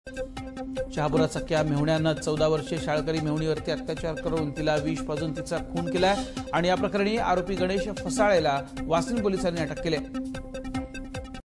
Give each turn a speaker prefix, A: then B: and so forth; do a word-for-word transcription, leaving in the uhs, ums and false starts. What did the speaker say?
A: शहापुरात सख्या मेहुण्यानं चौदा वर्षीय शाळकरी मेहुणीवरती अत्याचार करून तिला विष पाजून तिचा खून केलाय आणि या प्रकरणी आरोपी गणेश फसाळेला वासिंद पोलिसांनी अटक केली।